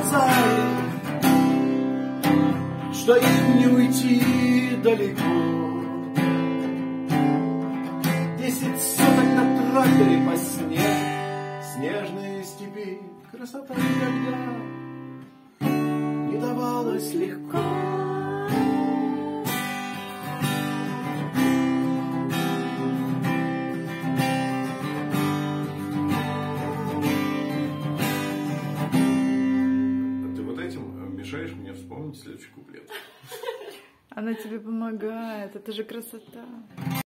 сказали, что им не уйти далеко. 10 суток на тракторе по снежной степи. Красота никогда не давалась легко. Ты вот этим мешаешь мне вспомнить следующий куплет. Она тебе помогает, это же красота.